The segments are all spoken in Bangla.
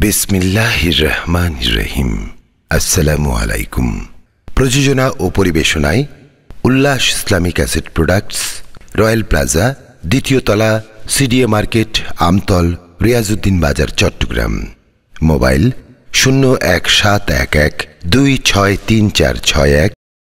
বিসমিল্লাহির রহমানির রহিম। আসসালামু আলাইকুম। প্রযোজনা ও পরিবেশনায় Ullash Islamic asset products, royal plaza, দ্বিতীয় তলা, সিডিএ মার্কেট, আমতল, রিয়াজউদ্দিন বাজার, চট্টগ্রাম। মোবাইল 017112634661।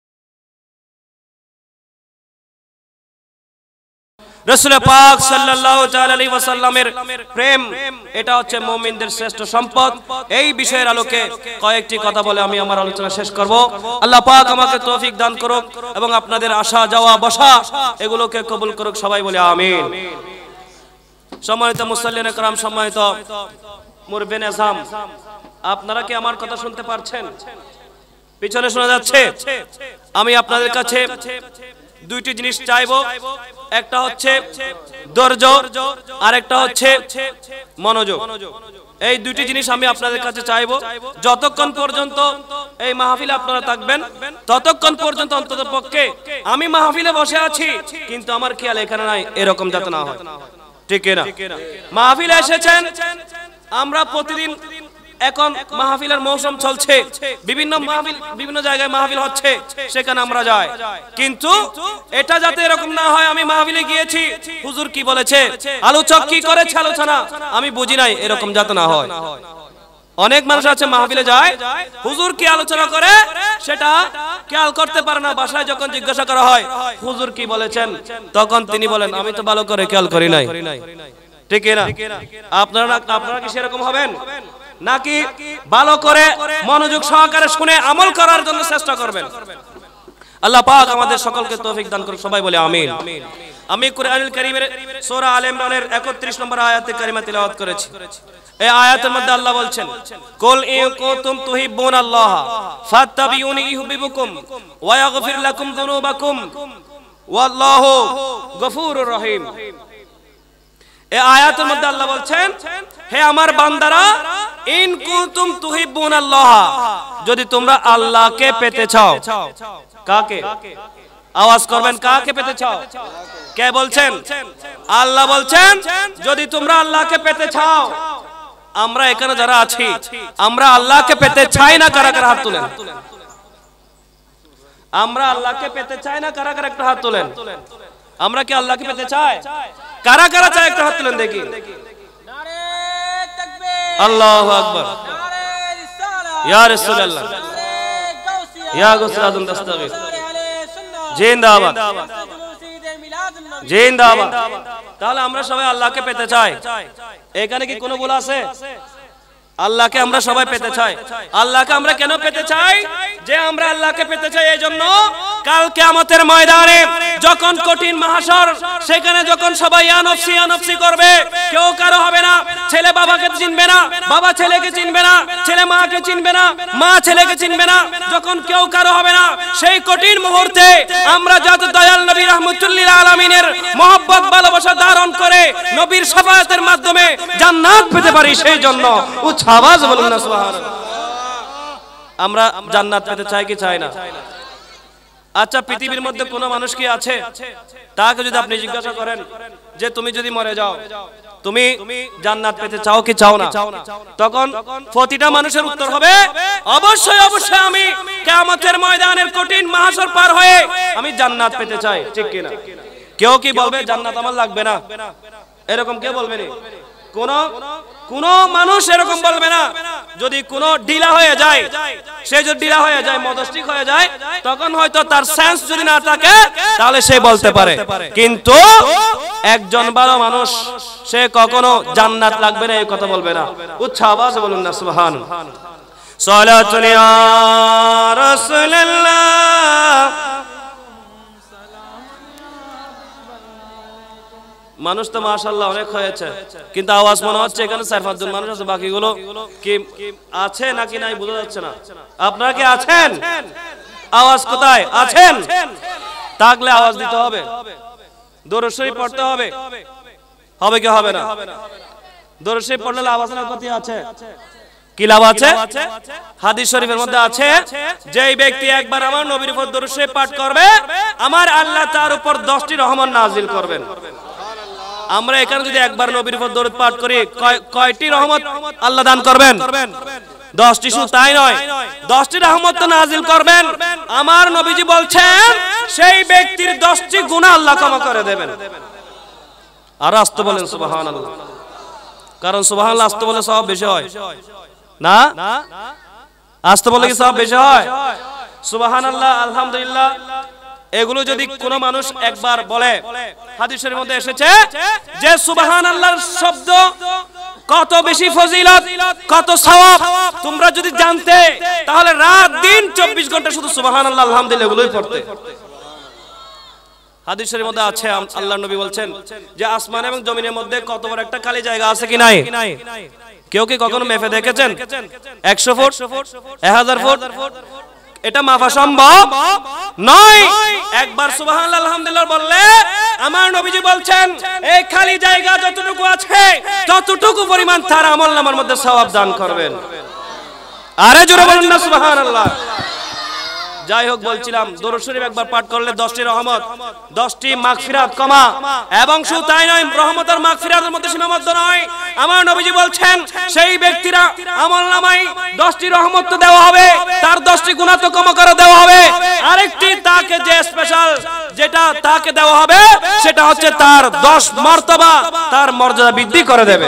রাসূল পাক সাল্লাল্লাহু তাআলা আলাইহি ওয়াসাল্লামের প্রেম এটা হচ্ছে মুমিনদের শ্রেষ্ঠ সম্পদ। এই বিষয়ের আলোকে কয়েকটি কথা বলে আমি আমার আলোচনা শেষ করব। আল্লাহ পাক আমাকে তৌফিক দান করুক এবং আপনাদের আসা যাওয়া বসা এগুলোকে কবুল করুক, সবাই বলে আমিন। সম্মানিত মুসল্লিন کرام, সম্মানিত মুরব্বিন আযম, আপনারা কি আমার কথা শুনতে পারছেন? পিছনে শোনা যাচ্ছে? আমি আপনাদের কাছে দুইটি জিনিস চাইবো, একটা হচ্ছে ধৈর্য আর একটা হচ্ছে মনোযোগ। এই দুইটি জিনিস আমি আপনাদের কাছে চাইবো। যতক্ষণ পর্যন্ত এই মাহফিলে আপনারা থাকবেন ততক্ষণ পর্যন্ত অন্ততপক্ষে আমি মাহফিলে বসে আছি কিন্তু আমার খেয়াল এখানে নাই, এরকম যাতে না হয়। ঠিক না? মাহফিলে এসেছেন, আমরা প্রতিদিন এখন মাহফিলের মৌসুম চলছে, বিভিন্ন মাহফিল বিভিন্ন জায়গায় মাহফিল হচ্ছে, সেখানে আমরা যাই। কিন্তু এটা যাতে এরকম না হয় আমি মাহফিলে গিয়েছি, হুজুর কি বলেছে, আলোচক কি করেছে আলোচনা আমি বুঝি নাই, এরকম যাতে না হয়। অনেক মানুষ আছে মাহফিলে যায়, হুজুর কি আলোচনা করে সেটা খেয়াল করতে পারে না। বাসায় যখন জিজ্ঞাসা করা হয় হুজুর কি বলেছেন, তখন তিনি বলেন আমি তো ভালো করে খেয়াল করি নাই। ঠিক না? আপনারা কি সেরকম হবেন নাকি ভালো করে মনোযোগ সহকারে শুনে আমল করার জন্য চেষ্টা করবেন? আল্লাহ পাক আমাদের সকলকে তৌফিক দান করুন, সবাই বলে আমিন। আমি কুরআনুল কারীমের সূরা আলে ইমরানের 31 নম্বর আয়াতে কারিমা তিলাওয়াত করেছি। এই আয়াতের মধ্যে আল্লাহ বলছেন, কুল ইন কুনতুম তুহিব্বুনাল্লাহ ফাত্তাবিউনি ইউহিব্বুকুম ওয়া ইয়াগফির লাকুম যুনুবাকুম ওয়াল্লাহু গফুরুর রহিম। এই আয়াতের মধ্যে আল্লাহ বলছেন, হে আমার বান্দারা, ইন কুনতুম তুহিব্বুনাল্লাহ, যদি তোমরা আল্লাহকে পেতে চাও। কাকে? আওয়াজ করবেন, কাকে পেতে চাও? কে বলছেন? আল্লাহ বলছেন যদি তোমরা আল্লাহকে পেতে চাও। আমরা এখানে যারা আছি আমরা আল্লাহকে পেতে চাই না, কারা কারা হাত তুলেন? আমরা আল্লাহকে পেতে চাই না, কারা কারা একটা হাত তুলেন? আমরা কি আল্লাহকে পেতে চাই? কারা কারা চায় একটা হাত তুলেন দেখি। আল্লাহু আকবার, ইয়া রাসূলুল্লাহ, ইয়া গাউসুল আযম দাস্তাগীর, জিন্দাবাদ, জিন্দাবাদ। তাহলে আমরা সবাই আল্লাহকে পেতে চাই। এখানে কি কোনো ভুল আছে? আল্লাহকে আমরা সবাই পেতে চাই। আল্লাহকে আমরা কেন পেতে চাই? যে আমরা আল্লাহকে পেতে চাই এই জন্য, কাল কিয়ামতের ময়দানে যখন কঠিন মাহশর, সেখানে যখন সবাই ইয়া নফসি ইয়া নফসি করবে, কেউ কারো হবে না। ছেলে বাবাকে চিনবে না, বাবা ছেলেকে চিনবে না, ছেলে মাকে চিনবে না, মা ছেলেকে চিনবে না। যখন কেউ কারো হবে না, সেই কঠিন মুহূর্তে আমরা যাতে দয়াল নবী রাহমাতুল লিল আলামিনের মহব্বত ভালোবাসা ধারণ করে নবীর শাফায়াতের মাধ্যমে জান্নাত পেতে পারি, সেই জন্য আওয়াজ বলুন না সুবহানাল্লাহ। আমরা জান্নাত পেতে চাই কি চাই না? আচ্ছা, পৃথিবীর মধ্যে কোন মানুষ কি আছে তাকে যদি আপনি জিজ্ঞাসা করেন যে তুমি যদি মরে যাও তুমি জান্নাত পেতে চাও কি চাও না, তখন প্রতিটা মানুষের উত্তর হবে অবশ্যই অবশ্যই আমি কিয়ামতের ময়দানের কঠিন মাহশর পার হয়ে আমি জান্নাত পেতে চাই। ঠিক কি না? কেউ কি বলবে জান্নাত আমার লাগবে না? এরকম কে বলবে? কোন মানুষ এরকম বলবে না। যদি কোন ঢিলা হয়ে যায়, সে যদি ঢিলা হয়ে যায়, মদস্তিক হয়ে যায়, তখন হয়তো তার সেন্স যদি না থাকে তাহলে সে বলতে পারে। কিন্তু একজন ভালো মানুষ সে কখনো জান্নাত লাগবে না এই কথা বলবে না। উচ্চ আওয়াজে বলুন না সুবহানাল্লাহ। সালাতুন ইয়া রাসূলুল্লাহ। মানুষ তো মাশাআল্লাহ অনেক হয়েছে, কিন্তু আওয়াজ মনে হচ্ছে এখানে 4-5 জন মানুষ আছে, বাকিগুলো কি আছে নাকি নাই বোঝা যাচ্ছে না। আপনারা কি আছেন? আওয়াজ কোথায় আছেন? থাকলে আওয়াজ দিতে হবে, দরুদ শরীফ পড়তে হবে। হবে কি হবে না? দরুদ শরীফ পড়লে লাভ আছে না ক্ষতি আছে? কি লাভ আছে? হাদিস শরীফের মধ্যে আছে, যেই ব্যক্তি একবার আমার নবীর উপর দরুদ শরীফ পাঠ করবে, আমার আল্লাহ তার উপর 10টি রহমত নাযিল করবেন। আমরা এখানে যদি একবার নবীর উপর দরুদ পাঠ করি কয়টি রহমত আল্লাহ দান করবেন? 10টি। শুধু তাই নয়, 10টি রহমত তো নাজিল করবেন। আমার নবীজি বলছেন সেই ব্যক্তির 10টি গুনাহ আল্লাহ ক্ষমা করে দেবেন। আর আস্তে বলেন সুবহানাল্লাহ, কারণ সুবহানাল্লাহ আস্তে বলে সওয়াব বেশি হয় না? আস্তে বলে কি সওয়াব বেশি হয়? সুবহানাল্লাহ, আলহামদুলিল্লাহ, এগুলো যদি কোনো মানুষ একবার বলে, হাদিসের মধ্যে এসেছে যে সুবহানাল্লাহর শব্দ কত বেশি ফজিলত, কত সওয়াব তোমরা যদি জানতে, তাহলে রাত দিন 24 ঘন্টা শুধু সুবহানাল্লাহ আলহামদুলিল্লাহ এগুলোই পড়তে। হাদিসের মধ্যে আছে, আল্লাহর নবী বলছেন যে আসমান এবং জমিনের মধ্যে কত বড় একটা খালি জায়গা আছে কি নাই? কেউ কি কখনো মেপে দেখেছেন? 100 ফুট, 1000 ফুট? এটা মাপা সম্ভব নয়। একবার সুবহানাল্লাহ আলহামদুলিল্লাহ বললে আমার নবীজি বলছেন এই খালি জায়গা যতটুকু আছে ততটুকু পরিমাণ তার আমলনামার মধ্যে সওয়াব দান করবেন। আরে জোরে বলুন না সুবহানাল্লাহ। যাই হোক, বলছিলাম দরুদ শরীফ একবার পাঠ করলে 10টি রহমত, 10টি মাগফিরাত কমা, এবং শুধু তাই নয়, রহমত আর মাগফিরাতের মধ্যে সীমাবদ্ধ নয়। আমার নবীজি বলছেন সেই ব্যক্তিরা আমলনামায় 10টি রহমত তো দেওয়া হবে, তার 10টি গুনাহ তো ক্ষমা করে দেওয়া হবে। আরেকটি তাকে যে স্পেশাল যেটা তাকে দেওয়া হবে সেটা হচ্ছে তার 10 মর্তবা, তার মর্যাদা বৃদ্ধি করে দেবে।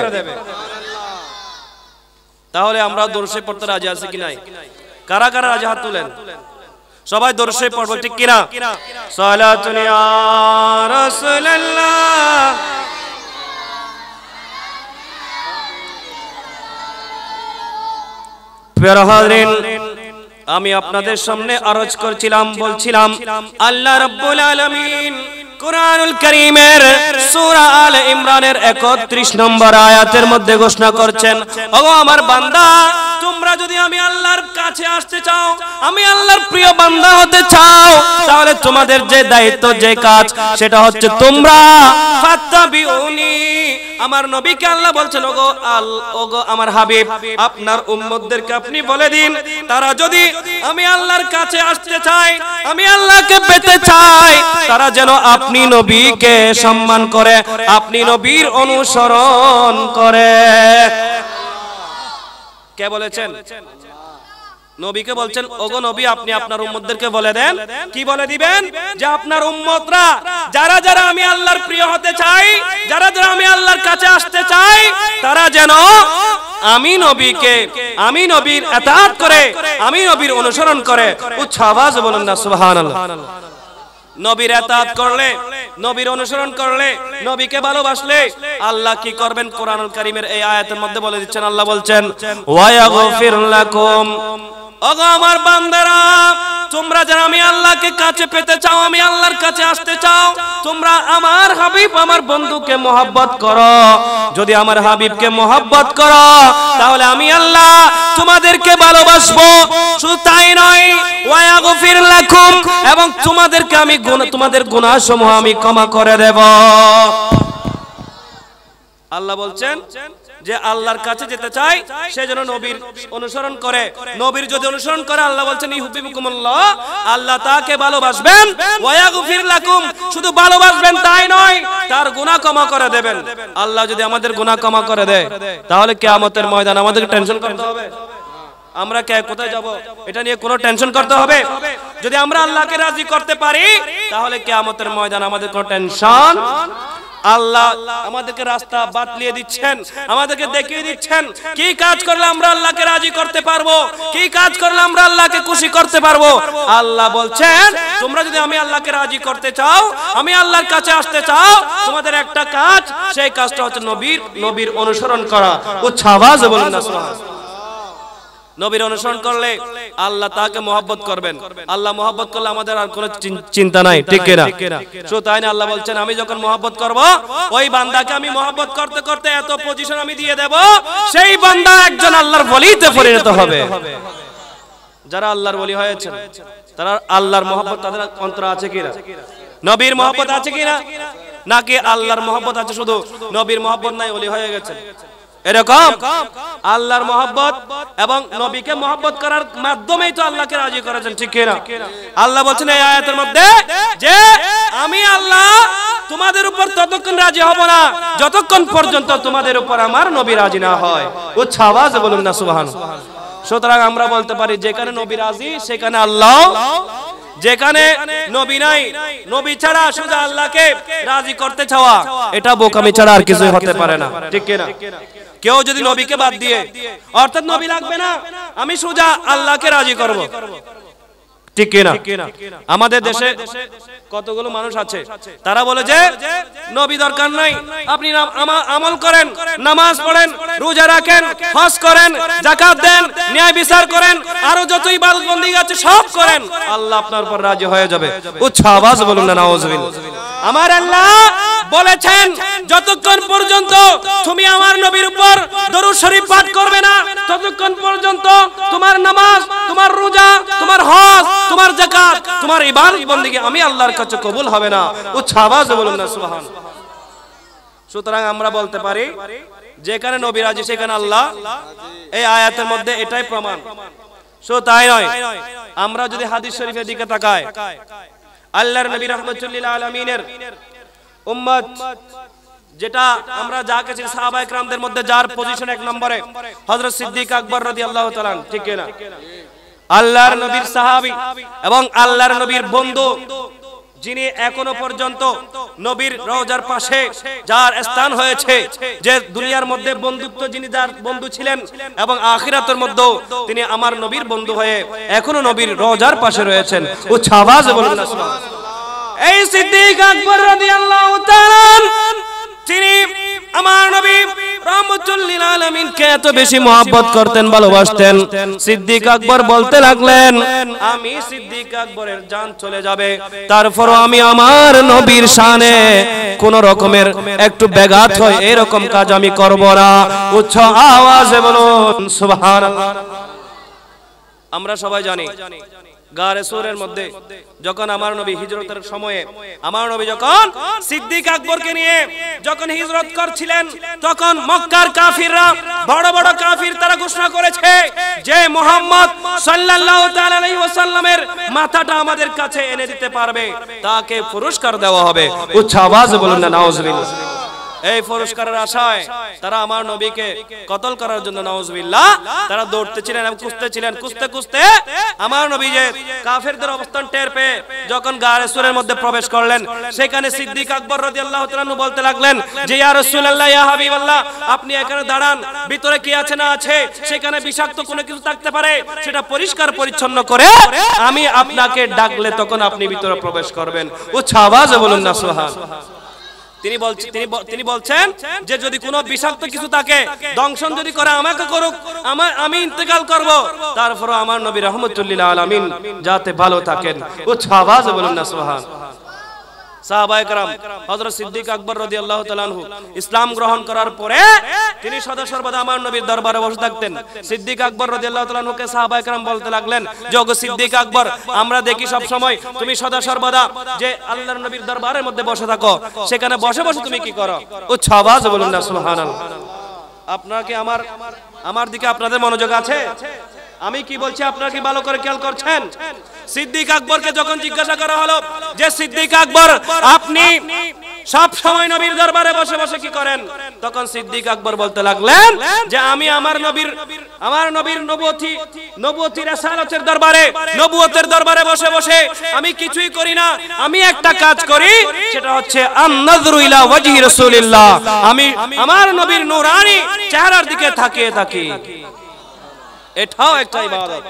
তাহলে আমরা দরুদ শরীফ পড়তে রাজি আছি কি নাই? কারা কারা রাজি হাত তুলেন? সবাই দরুদ শরীফ পড়ব, ঠিক কি না? সালাতুন ইয়া রাসূলুল্লাহ। প্রিয় হাজরিন, আমি আপনাদের সামনে আরজ করছিলাম, বলছিলাম আল্লাহ রাব্বুল আলামিন কুরআনুল কারীমের সূরা আলে ইমরানের 31 নম্বর আয়াতের মধ্যে ঘোষণা করছেন, ওগো আমার বান্দা, তোমরা যদি আমি আল্লাহর কাছে আসতে চাও, আমি আল্লাহর প্রিয় বান্দা হতে চাও, তাহলে তোমাদের যে দায়িত্ব, যে কাজ, সেটা হচ্ছে তোমরা ফাত্তাবিউনি। আমার নবীকে আল্লাহ বলছেন, ওগো আমার হাবিব, আপনার উম্মতদেরকে আপনি বলে দিন, তারা যদি আমি আল্লাহর কাছে আসতে চায়, আমি আল্লাহকে পেতে চাই, তারা যেন আপনি নবীকে সম্মান করে, আপনি নবীর অনুসরণ করে। কে বলেছেন? নবীকে বলছেন, ওগো নবী, আপনি আপনার উম্মতদেরকে বলে দেন। কি বলে দিবেন? যে আপনার উম্মতরা যারা যারা আমি আল্লাহর প্রিয় হতে চাই, যারা যারা আমি আল্লাহর কাছে আসতে চাই, তারা যেন আমি নবীকে, আমি নবীর ইতাআত করে, আমি নবীর অনুসরণ করে। উচ্চ আওয়াজে বলুন না সুবহানাল্লাহ। নবীর ইতাআত করলে, নবীর অনুসরণ করলে, নবীকে ভালোবাসলে আল্লাহ কি করবেন? কোরআনুল কারীমের এই আয়াতের মধ্যে বলে দিচ্ছেন, আল্লাহ বলছেন ওয়া ইয়াগফির লাকুম। ওগো আমার বান্দারা, তোমরা যারা আমি আল্লাহকে কাছে পেতে চাও, আমি আল্লাহর কাছে আসতে চাও, তোমরা আমার হাবিব, আমার বন্ধুকে মহব্বত করো। যদি আমার হাবিবকে মহব্বত করো, তাহলে আমি আল্লাহ তোমাদেরকে ভালোবাসবো। শুধু তাই নয়, ওয়া ইয়াগফির লাকুম, এবং তোমাদেরকে আমি তোমাদের গুনাহসমূহ আমি ক্ষমা করে দেব। আল্লাহ বলছেন যে আল্লাহর কাছে যেতে চাই সে যেন নবীর অনুসরণ করে। নবীর যদি অনুসরণ করে, আল্লাহ বলছেন ইউহিব্বুকুমুল্লাহ, আল্লাহ তাকে ভালোবাসবেন। ওয়া ইয়াগফির লাকুম, শুধু ভালোবাসবেন তাই নয়, তার গুনাহ ক্ষমা করে দেবেন। আল্লাহ যদি আমাদের গুনাহ ক্ষমা করে দেয়, তাহলে কিয়ামতের ময়দানে আমাদেরকে টেনশন করতে হবে? আমরা কে কোথায় যাব এটা নিয়ে কোনো টেনশন করতে হবে? যদি আমরা আল্লাহকে রাজি করতে পারি, তাহলে কিয়ামতের ময়দানে আমাদের কোনো টেনশন। আল্লাহ আমাদেরকে রাস্তা বাতলিয়ে দিচ্ছেন, আমাদেরকে দেখিয়ে দিচ্ছেন কি কাজ করলে আমরা আল্লাহকে রাজি করতে পারবো, কি কাজ করলে আমরা আল্লাহকে খুশি করতে পারবো। আল্লাহ বলছেন, তোমরা যদি আমি আল্লাহকে রাজি করতে চাও, আমি আল্লাহর কাছে আসতে চাও, তোমাদের একটা কাজ, সেই কাজটা হচ্ছে নবীর অনুসরণ করা। উচ্চ আওয়াজে বলুন না সুবহানাল্লাহ। নবীর অনুসরণ করলে আল্লাহ তাকে মহব্বত করবেন। আল্লাহ মহব্বত করলে আমাদের আর কোনো চিন্তা নাই, ঠিক কি না? শুধু তাই না, আল্লাহ বলছেন আমি যখন মহব্বত করব, ওই বান্দাকে আমি মহব্বত করতে করতে এত পজিশন আমি দিয়ে দেব, সেই বান্দা একজন আল্লাহর ওলিতে পরিণত হবে। যারা আল্লাহর ওলি হয়েছে, তারা আল্লাহর মহব্বত তাদের অন্তরে আছে কিনা? নবীর মহব্বত আছে কিনা? নাকি আল্লাহর মহব্বত আছে শুধু, নবীর মহব্বত নাই, ওলি হয়ে গেছে? এরকম আল্লাহর মহব্বত এবং নবীকে মহব্বত করার মাধ্যমেই তো আল্লাহকে রাজি করেছেন, ঠিক কি না? আল্লাহ বলছেন এই আয়াতের মধ্যে যে আমি আল্লাহ তোমাদের উপর ততক্ষণ রাজি হব না যতক্ষণ পর্যন্ত তোমাদের উপর আমার নবী রাজি না হয়। উচ্চ আওয়াজে বলুন না সুবহানাল্লাহ। সুতরাং আমরা বলতে পারি যেখানে নবী রাজি সেখানে আল্লাহ, যেখানে নবী নাই, নবী ছাড়া শুধু আল্লাহকে রাজি করতে চাওয়া, এটা বোকামি ছাড়া আর কিছুই হতে পারে না, ঠিক কি না? কেউ যদি নবীকে বাদ দিয়ে, অর্থাৎ নবী লাগবে না, আমি সোজা আল্লাহকে রাজি করব, ঠিক কি না? আমাদের দেশে কতগুলো মানুষ আছে তারা বলে যে নবী দরকার নাই, আপনি আমল করেন, নামাজ পড়েন, রোজা রাখেন, হজ করেন, যাকাত দেন, ন্যায় বিচার করেন, আরো যত ইবাদত বন্দেগী আছে সব করেন, আল্লাহ আপনার উপর রাজি হয়ে যাবে। উচ্চ আওয়াজ বলুন না নাউজুবিল্লাহ। আমার আল্লাহ বলেছেন যতক্ষণ পর্যন্ত তুমি আমার নবীর উপর দরুদ শরীফ পাঠ করবে না ততক্ষণ পর্যন্ত তোমার নামাজ, তোমার রোজা, তোমার হজ, তোমার যাকাত, তোমার ইবাদত বন্দেগী আমি আল্লাহর কাছে কবুল হবে না। উচ্চ আওয়াজে বলুন না সুবহানাল্লাহ। সুতরাং আমরা বলতে পারি যেখানে নবী রাজি সেখানে আল্লাহ, এই আয়াতের মধ্যে এটাই প্রমাণ। শুধু তাই নয়, আমরা যদি হাদিস শরীফের দিকে তাকাই, আল্লাহর নবী রাহমাতুল্লিল আলামিনের উম্মত, যেটা আমরা যাকে চিনি সাহাবায়ে কেরামদের মধ্যে যার পজিশন এক নম্বরে হযরত সিদ্দিক আকবর রাদিয়াল্লাহু তাআলা, ঠিক কি না? আল্লাহর নবীর সাহাবী এবং আল্লাহর নবীর বন্ধু, যিনি এখনো পর্যন্ত নবীর রওজার পাশে যার স্থান হয়েছে, যে দুনিয়ার মধ্যে বন্ধুত্ব যিনি যার বন্ধু ছিলেন এবং আখিরাতের মধ্যেও তিনি আমার নবীর বন্ধু হয়ে এখনো নবীর রওজার পাশে রয়েছেন। উচ্চ আওয়াজে বলুন না সুবহানাল্লাহ। এই সিদ্দিক আকবর রাদিয়াল্লাহু তাআলা তিনি আমার নবী রাহমাতুল্লিল আলামিনকে এত বেশি মহব্বত করতেন, ভালোবাসতেন। সিদ্দিক আকবর বলতে লাগলেন, আমি সিদ্দিক আকবরের জান চলে যাবে, তারপরও আমি আমার নবীর শানে কোন রকমের একটু ব্যাঘাত হয় এরকম কাজ আমি করব না। উচ্চ আওয়াজে বলুন সুবহানাল্লাহ। আমরা সবাই জানি গারে সুরের মধ্যে যখন আমার নবী হিজরতের সময়ে, আমার নবী যখন সিদ্দিক আকবরকে নিয়ে যখন হিজরত করছিলেন, তখন মক্কার কাফিররা, বড় বড় কাফির, তারা ঘোষণা করেছে যে মুহাম্মদ সাল্লাল্লাহু তাআলা আলাইহি ওয়াসাল্লামের মাথাটা আমাদের কাছে এনে দিতে পারবে তাকে পুরস্কার দেওয়া হবে। উচ্চ আওয়াজে বলুন না নাউজুবিল্লাহ। এই পুরস্কারের আশায় তারা আমার নবীকে কতল করার জন্য নাউজুবিল্লাহ তারা দৌড়তেছিলেন এবং খুঁজতেছিলেন। খুঁজতে খুঁজতে আমার নবী যে কাফেরদের অবস্থান টের পেয়ে যখন গারে সুরের মধ্যে প্রবেশ করলেন, সেখানে সিদ্দিক আকবর রাদিয়াল্লাহু তাআলা আনহু বলতে লাগলেন যে ইয়া রাসূলুল্লাহ, ইয়া হাবিবাল্লাহ, আপনি এখানে দাঁড়ান, ভিতরে কি আছে না আছে, সেখানে বিষাক্ত কোনো কিছু থাকতে পারে, সেটা পরিষ্কার পরিচ্ছন্ন করে আমি আপনাকে ডাকলে তখন আপনি ভিতরে প্রবেশ করবেন। উচ্চ আওয়াজে বলুন না সুবহানাল্লাহ। তিনি বলছেন যে যদি কোনো বিষাক্ত কিছু থাকে, দংশন যদি করে আমাকে করুক, আমি ইন্তেকাল করব, তারপর আমার নবী রাহমাতুল্লিল আলামিন যাতে ভালো থাকেন। উচ্চ আওয়াজে বলুন না সুবহানাল্লাহ। সাহাবায়ে কেরাম হযরত সিদ্দিক আকবর রাদিয়াল্লাহু তাআলা আনহু ইসলাম গ্রহণ করার পরে তিনি সদা সর্বদা আমার নবীর দরবারে বসে থাকতেন। সিদ্দিক আকবর রাদিয়াল্লাহু তাআলা আনহুকে সাহাবায়ে কেরাম বলতে লাগলেন যে ওগো সিদ্দিক আকবর, আমরা দেখি সব সময় তুমি সদা সর্বদা যে আল্লাহর নবীর দরবারের মধ্যে বসে থাকো, সেখানে বসে বসে তুমি কি করো? উচ্চ আওয়াজে বলুন না সুবহানাল্লাহ। আপনারা কি আমার দিকে আপনাদের মনোযোগ আছে? আমি কি বলছি আপনারা কি ভালো করে খেয়াল করছেন? সিদ্দিক আকবরকে যখন জিজ্ঞাসা করা হলো যে সিদ্দিক আকবর, আপনি সব সময় নবীর দরবারে বসে বসে কি করেন, তখন সিদ্দিক আকবর বলতে লাগলেন যে আমি আমার নবীর নবুয়তি রাসালাতের দরবারে, নবুয়তের দরবারে বসে বসে আমি কিছুই করি না, আমি একটা কাজ করি, সেটা হচ্ছে আন-নাযরু ইলা ওয়াজহি রাসূলিল্লাহ, আমি আমার নবীর নূরানি চেহারার দিকে তাকিয়ে থাকি। এটাও একটা ইবাদত।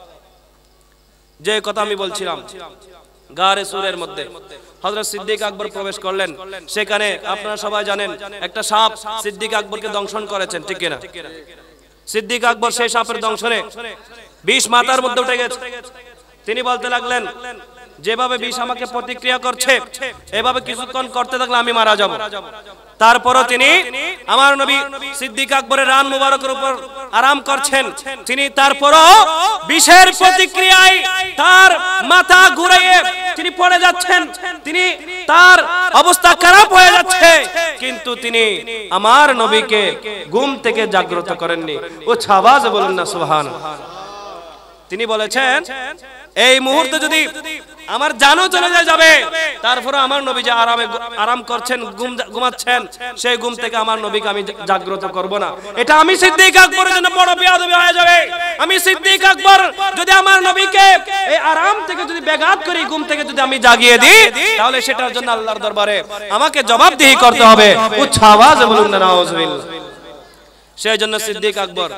যে কথা আমি বলছিলাম, গারে সুরের মধ্যে হযরত সিদ্দিক আকবর প্রবেশ করলেন, সেখানে আপনারা সবাই জানেন একটা সাপ সিদ্দিক আকবরকে দংশন করেছেন, ঠিক কিনা? সিদ্দিক আকবর সেই সাপের দংশনে বিষ মাথার মধ্যে উঠে গেছে। তিনি বলতে লাগলেন যেভাবে বিষ আমাকে প্রতিক্রিয়া করছে, এভাবে কিছুক্ষণ করতে থাকলে আমি মারা যাব। তারপরও তিনি আমার নবী সিদ্দিক আকবরের রান মুবারকের উপর আরাম করছেন, তিনি তারপরও বিষের প্রতিক্রিয়ায় তার মাথা ঘুরিয়ে তিনি পড়ে যাচ্ছেন, তিনি তার অবস্থা খারাপ হয়ে যাচ্ছে, কিন্তু তিনি আমার নবীকে ঘুম থেকে জাগ্রত করেননি। উচ্চ আওয়াজে বলুন না সুবহানাল্লাহ। তিনি বলেছেন এই মুহূর্তে যদি আমার জানও চলে যাবে, তারপরে আমার নবী যে আরাম করছেন, ঘুমাচ্ছেন, সেই ঘুম থেকে আমার নবীকে আমি জাগ্রত করব না। এটা আমি সিদ্দিক আকবরের জন্য বড় বেয়াদবি হয়ে যাবে। আমি সিদ্দিক আকবর যদি আমার নবীকে এই আরাম থেকে যদি ব্যাঘাত করি, ঘুম থেকে যদি আমি জাগিয়ে দিই, তাহলে সেটার জন্য আল্লাহর দরবারে আমাকে জবাবদিহি করতে হবে। উচ্চ আওয়াজে বলুন না নাউজুবিল্লাহ। সেই জন্য সিদ্দিক আকবর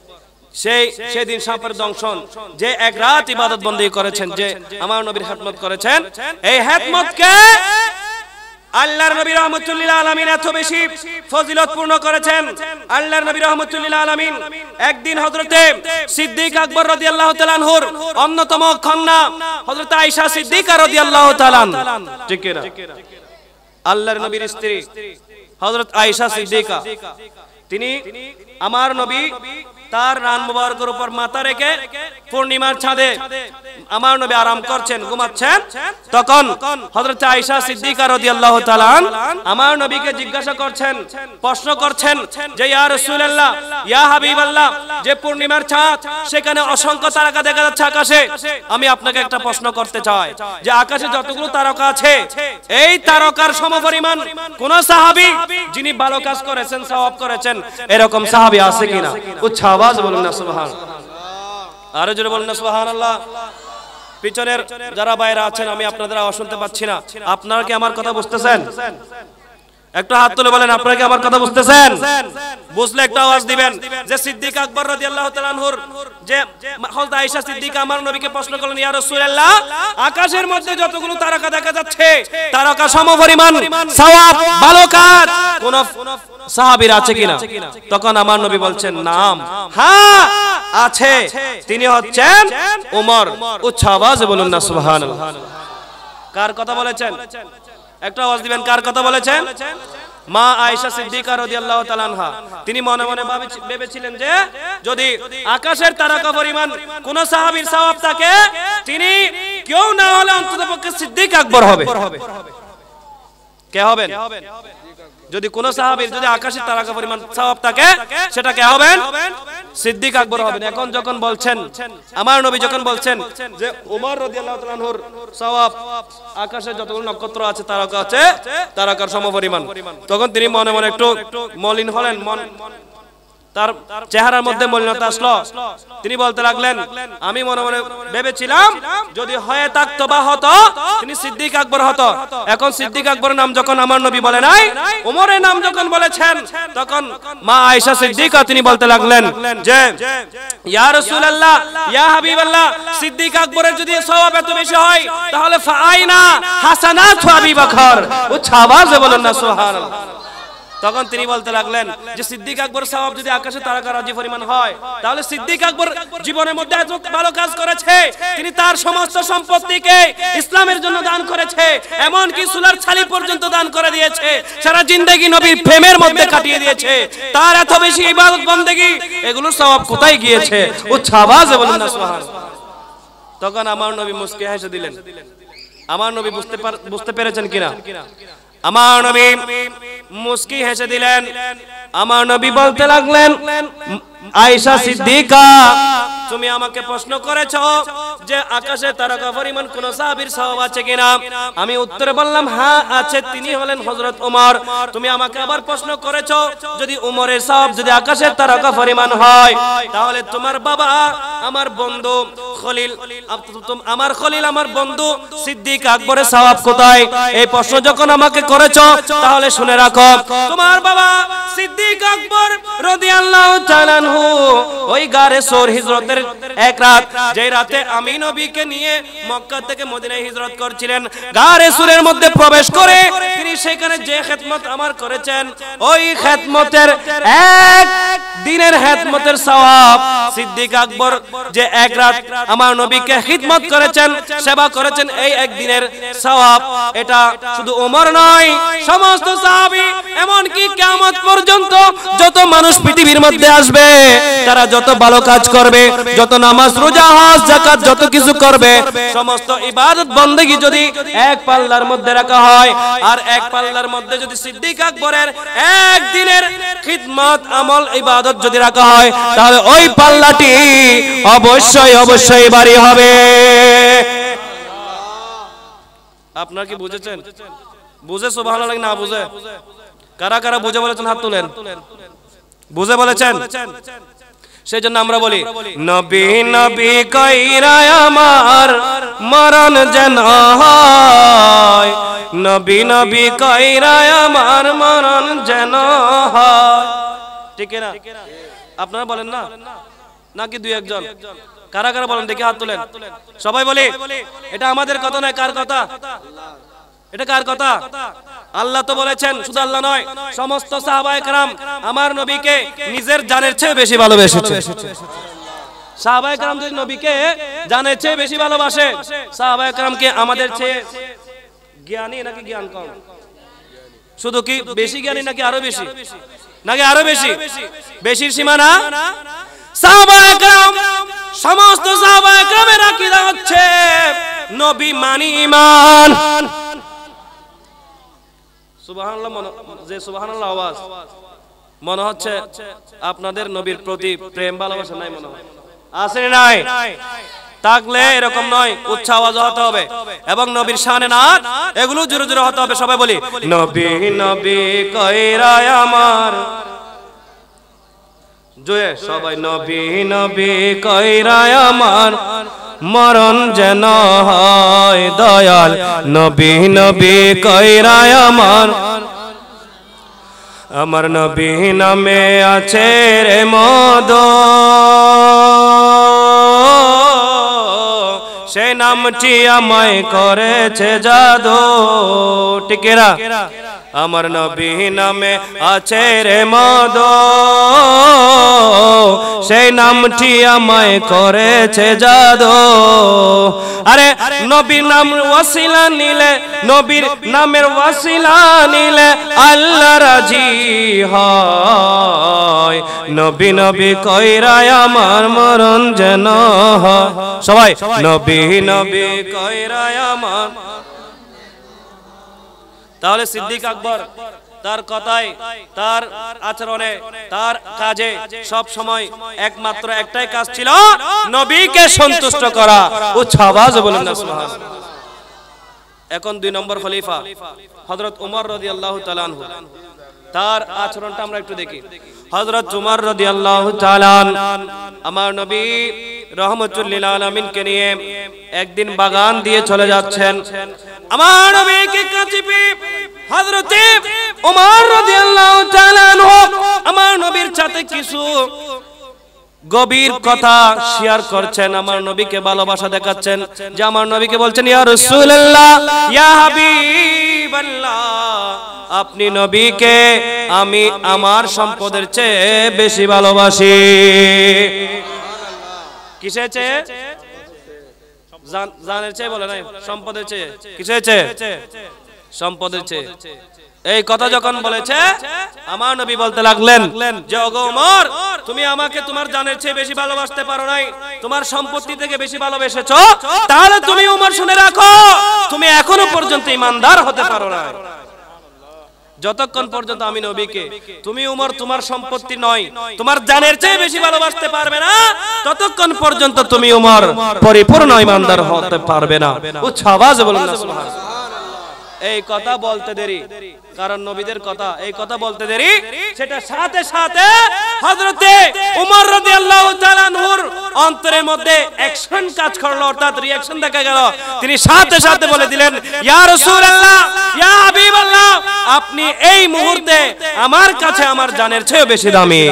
সেদিন সাপের দংশন যে এক রাত ইবাদত বন্দী করেছেন, যে আমার নবীর খেদমত করেছেন, এই খেদমতকে আল্লাহর নবী রাহমাতুল্লিল আলামিন এত বেশি ফজিলতপূর্ণ করেছেন। আল্লাহর নবী রাহমাতুল্লিল আলামিন একদিন হযরতে সিদ্দিক আকবর রাদিয়াল্লাহু তাআলা আনহুর অন্যতম কন্যা হযরত আয়েশা সিদ্দিকা রাদিয়াল্লাহু তাআলা, ঠিক কি না, আল্লাহর নবীর স্ত্রী হযরত আয়েশা সিদ্দিকা, তিনি আমার নবী তার রান মুবারকের উপর মাথা রেখে পূর্ণিমার ছাদে আমার নবী আরাম করছেন, ঘুমাচ্ছেন। তখন হযরত আয়েশা সিদ্দিকা রাদিয়াল্লাহু তাআলা আমার নবীকে জিজ্ঞাসা করছেন, প্রশ্ন করছেন যে ইয়া রাসূলুল্লাহ, ইয়া হাবিবাল্লাহ, যে পূর্ণিমার ছাদ, সেখানে অসংখ্য তারকা দেখা যাচ্ছে আকাশে। আমি আপনাকে একটা প্রশ্ন করতে চাই যে আকাশে যতগুলো তারকা আছে, এই তারকার সমপরিমাণ কোন সাহাবী যিনি ভালো কাজ করেছেন, সওয়াব করেছেন, এরকম সাহাবী আছে কিনা? উচ্চ আওয়াজ বলুন না সুবহানাল্লাহ। আরো জোরে বলুন না সুবহানাল্লাহ। পিছনের যারা বাইরে আছেন, আমি আপনাদের আওয়াজ শুনতে পাচ্ছি না, আপনারা কি আমার কথা বুঝতেছেন? একটু হাত তুলে বলেন, আপনারা কি আমার কথা বুঝতেছেন? বুঝলে একটা আওয়াজ দিবেন। যে সিদ্দিক আকবর রাদিয়াল্লাহু তাআলা আনহুর যে হযরত আয়েশা সিদ্দিকা আমার নবীকে প্রশ্ন করলেন, ইয়া রাসূলুল্লাহ, আকাশের মধ্যে যতগুলো তারকা দেখা যাচ্ছে, তারকা সমপরিমাণ সওয়াব, ভালো কাজ কোন সাহাবীর আছে কিনা? তখন আমার নবী বলছেন, নাম, হ্যাঁ আছে, তিনি হচ্ছেন ওমর। উচ্চ আওয়াজে বলুন না সুবহানাল্লাহ। কার কথা বলেছেন? একটা আওয়াজ দিবেন, কার কথা বলেছেন? মা আয়েশা সিদ্দিকা রাদিয়াল্লাহু তাআলা আনহা। তিনি মনে মনে ভেবেছিলেন যে যদি আকাশের তারকা পরিমাণ কোন সাহাবীর সওয়াব থাকে, তিনি কেউ না হলে অন্ততপক্ষে সিদ্দিক আকবর হবে। কে হবেন? যদি কোন সাহাবীর যদি আকাশের তারকা পরিমাণ সওয়াব থাকে, সেটা কে হবেন? সিদ্দিক আকবর হবেন। এখন যখন বলছেন, আমার নবী যখন বলছেন যে ওমর রাদিয়াল্লাহু তাআলা আনহুর সওয়াব আকাশে যতগুলো নক্ষত্র আছে, তারকা আছে, তারকার সমপরিমাণ, তখন তিনি মনে মনে একটু মলিন হলেন, তার চেহারার মধ্যে মলিনতা আসলো। তিনি বলতে লাগলেন, আমি মনে মনে ভেবেছিলাম যদি হয়ে থাকতো বা হতো, তিনি সিদ্দিক আকবর হতো। এখন সিদ্দিক আকবরের নাম যখন আমার নবী বলে নাই, ওমরের নাম যখন বলেছেন, তখন মা আয়েশা সিদ্দিকা তিনি বলতে লাগলেন যে ইয়া রাসূলুল্লাহ, ইয়া হাবিবাল্লাহ, সিদ্দিক আকবরের যদি সওয়াব এত বেশি হয়, তাহলে ফাআইনা হাসানাতু আবি বকর। উচ্চ আওয়াজে বলুন না সুবহানাল্লাহ। তখন তিনি বলতে লাগলেন যে সিদ্দিক আকবর সওয়াব যদি আকাশে তারকা রাজি পরিমাণ হয়, তাহলে সিদ্দিক আকবর জীবনের মধ্যে এত ভালো কাজ করেছে, তিনি তার সমস্ত সম্পত্তিকে ইসলামের জন্য দান করেছে, এমন কি চুলার ছালি পর্যন্ত দান করে দিয়েছে, সারা জিন্দেগি নবীর প্রেমের মধ্যে কাটিয়ে দিয়েছে। তার এত বেশি ইবাদত বন্দেগী, এগুলোর সওয়াব কোথায় গিয়েছে? উচ্চ আওয়াজে বলুন না সুবহানাল্লাহ। তখন আমার নবী মুস্কি হেসে দিলেন। আমার নবী বুঝতে পেরেছেন কিনা? আমার নবী মুস্কি হেসে দিলেন। আমার নবী বলতে লাগলেন, আয়েশা সিদ্দিকা, তুমি আমাকে প্রশ্ন করেছো যে আকাশে তারকা পরিমাণ কোন সাহাবীর সওয়াব আছে কিনা? আমি উত্তরে বললাম হ্যাঁ আছে, তিনি হলেন হযরত ওমর। তুমি আমাকে আবার প্রশ্ন করেছো যদি ওমরের সওয়াব যদি আকাশের তারকা পরিমাণ হয়, তাহলে তোমার বাবা আমার বন্ধু খলিল, আমার খলিল আমার বন্ধু সিদ্দিক আকবরের সওয়াব কোথায়? এই প্রশ্ন যখন আমাকে করেছো, তাহলে শুনে রাখো, তোমার বাবা সিদ্দিক আকবর রাদিয়াল্লাহু তাআলা আনহু ওই গারে সূর হিজরতের এক রাত, যে রাতে আমি নবীকে নিয়ে মক্কা থেকে মদিনায় হিজরত করছিলেন, গারে সূরের মধ্যে প্রবেশ করে তিনি সেখানে যে খেদমত আমার করেছেন, ওই খেদমতের এক দিনের খেদমতের সওয়াব সিদ্দিক আকবর যে এক রাত আমার নবীকে খিদমত করেছেন, সেবা করেছেন, এই একদিনের সওয়াব এটা শুধু ওমর নয়, সমস্ত সাহাবী, এমন কি কিয়ামত পর্যন্ত যত মানুষ পৃথিবীর মধ্যে আসবে, তারা যত ভালো কাজ করবে, যত নামাজ রোজা হজ যাকাত যত কিছু করবে, সমস্ত ইবাদত বন্দেগী যদি এক পাল্লার মধ্যে রাখা হয়, আর এক পাল্লার মধ্যে যদি সিদ্দিক আকবরের একদিনের খিদমত আমল ইবাদত যদি রাখা হয়, তাহলে ওই পাল্লাটি অবশ্যই অবশ্যই ভারী হবে। আপনারা কি বুঝেছেন? বুঝে সুবহানাল্লাহ না বুঝে? কারা কারা বুঝে বলেছেন হাত তুলেন। বুঝে বলেছেন? সেই জন্য আমরা বলি নবী নবী কইরা আমার মরণ যেন হয়, নবী নবী কইরা আমার মরণ যেন হয়। ঠিক না? আপনারা বলেন না নাকি দুই একজন? কারা কারা বলেন দেখি হাত তুলেন। সবাই বলি এটা আমাদের কথা নয়, কার কথা? এটা কার কথা? আল্লাহ তো বলেছেন, শুধু আল্লাহ নয় সমস্ত সাহাবায়ে কেরাম আমার নবীকে নিজের জানের চেয়ে বেশি ভালোবেসেছে। সাহাবায়ে কেরাম যদি নবীকে জানের চেয়ে বেশি ভালোবাসে, সাহাবায়ে কেরামকে আমাদের চেয়ে জ্ঞানী নাকি জ্ঞান কম? শুধু কি বেশি জ্ঞানী নাকি আরো বেশি? নাকি আরো বেশি? বেশির সীমা না? সাহাবায়ে কেরাম সমস্ত সাহাবায়ে কেরামের আকীদা হচ্ছে নবী মানি ঈমান। সুবহানাল্লাহ, যে সুবহানাল্লাহ আওয়াজ মনে হচ্ছে আপনাদের নবীর প্রতি প্রেম ভালোবাসা নাই মনে হয়, আছে নাই? থাকলে এরকম নয়, উচ্চ আওয়াজ হতে হবে এবং নবীর শানে নাত এগুলো জোরে জোরে হতে হবে। সবাই বলি নবী নবী কইরা আমার জোরে, সবাই নবী নবী কইরা আমার মরণ যেন হয় দয়াল, নবী নবী কইরা আমার নবী নামে আছে রে মধু, সেই নামটি আমায় করেছে জাদু। টিকেরা আমার নবী নামে আছে রে মধু, সেই নামটি আমায় করেছে জাদু। আরে নবীর নাম ওয়াসিলা নিলে, নবীর নামের ওয়াসিলা নিলে আল্লাহ রাজি হয়, নবী নবী কইরা আমার মরণ যেন হয়। সবাই নবী নবী কইরা আমার। তাহলে সিদ্দিক আকবর তার কথায়, তার আচরণে, তার কাজে সব সময় একমাত্র একটাই কাজ ছিল নবীকে সন্তুষ্ট করা। উচ্চ আওয়াজে বলেন না সুবহানাল্লাহ। এখন 2 নম্বর খলিফা হযরত ওমর রাদিয়াল্লাহু তাআলা আনহু, তার আচরণটা আমরা একটু দেখি। হযরত ওমর রাদিয়াল্লাহু তাআলা আমার নবী রাহমাতুল লিল আলামিনকে নিয়ে একদিন বাগান দিয়ে চলে যাচ্ছেন। আমার নবীকে কাছে পেয়ে হযরত ওমর রাদিয়াল্লাহু তাআলা আনহু আমার নবীর সাথে কিছু গভীর কথা শেয়ার করছেন, আমার নবীকে ভালোবাসা দেখাচ্ছেন। যে আমার নবীকে বলছেন ইয়া রাসূলুল্লাহ, ইয়া হাবিবাল্লাহ, আপনি নবীকে আমি আমার সম্পদের চেয়ে বেশি ভালোবাসি। কিসের চেয়ে? জানের চেয়ে বলে নাই, সম্পদের চেয়ে। কিসের চেয়ে? সম্পদের চেয়ে। এই কথা যখন বলেছে আমার নবী বলতে লাগলেন যে ওগো ওমর, তুমি আমাকে তোমার জানের চেয়ে বেশি ভালোবাসতে পারো নাই, তোমার সম্পত্তি থেকে বেশি ভালোবেসেছো, তাহলে তুমি ওমর শুনে রাখো, তুমি এখনো পর্যন্ত ঈমানদার হতে পারো না। যতক্ষণ পর্যন্ত আমি নবীকে তুমি ওমর তোমার সম্পত্তি নয়, তোমার জানের চেয়ে বেশি ভালোবাসতে পারবে না, ততক্ষণ পর্যন্ত তুমি ওমর পরিপূর্ণ ঈমানদার হতে পারবে না। উচ্চ আওয়াজে বলুন না সুবহানাল্লাহ। এই কথা বলতে দেরি, কারণ নবীদের কথা এই কথা বলতে দেরি, সেটা সাথে সাথে হযরতে ওমর রাদিয়াল্লাহু তাআলা আনহুর অন্তরের মধ্যে অ্যাকশন কাজ করলো, অর্থাৎ রিঅ্যাকশন দেখা গেল। তিনি সাথে সাথে বলে দিলেন ইয়া রাসূলুল্লাহ, ইয়া হাবিবাল্লাহ, আপনি এই মুহূর্তে আমার কাছে আমার জানের চেয়ে বেশি দামি।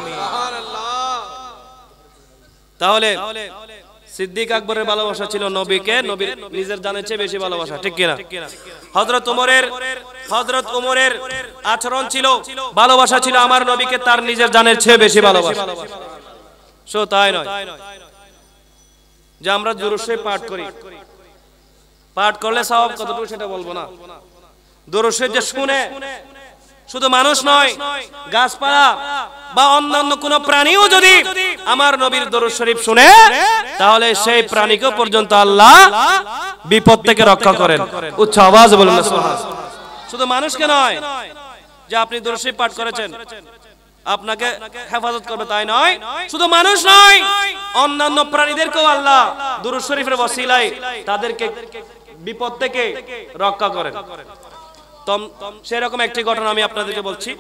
তাহলে সিদ্দিক আকবরের ভালোবাসা ছিল নবীকে নবীর নিজের জানের চেয়ে বেশি ভালোবাসা, ঠিক কিনা? হযরত ওমরের আচরণ ছিল, ভালোবাসা ছিল আমার নবীকে তার নিজের জানের চেয়ে বেশি ভালোবাসা। সো তাই নয় যে আমরা দুরূদ শরীফ পাঠ করি, পাঠ করলে সওয়াব কতটুকু সেটা বলবো না। দুরূদ শরীফ যে শুনে, শুধু মানুষ নয়, গাছপালা বা অন্যান্য কোন প্রাণীও যদি আমার নবীর দরুদ শরীফ শুনে, তাহলে সেই প্রাণীকে পর্যন্ত আল্লাহ বিপদ থেকে রক্ষা করেন। উচ্চ আওয়াজে বলুন না সুবহানাল্লাহ। শুধু মানুষকে নয় যে আপনি দরুদ শরীফ পাঠ করেছেন আপনাকে হেফাজত করবে তাই নয়, শুধু মানুষ নয়, অন্যান্য প্রাণীদেরকেও আল্লাহ দরুদ শরীফের ওসিলায় তাদেরকে বিপদ থেকে রক্ষা করেন। সেরকম একটি ঘটনা আমি আপনাদেরকে বলছি।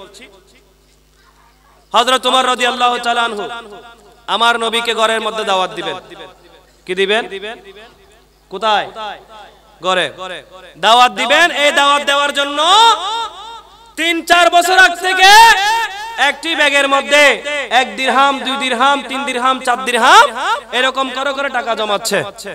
হযরত ওমর রাদিয়াল্লাহু তাআলা আনহু আমার নবীকে ঘরের মধ্যে দাওয়াত দিবেন। কি দিবেন? কোথায়? ঘরে দাওয়াত দিবেন। এই দাওয়াত দেওয়ার জন্য 3-4 বছর আগ থেকে একটি ব্যাগের মধ্যে 1 দিরহাম, 2 দিরহাম, 3 দিরহাম, 4 দিরহাম এরকম করে টাকা জমাচ্ছে।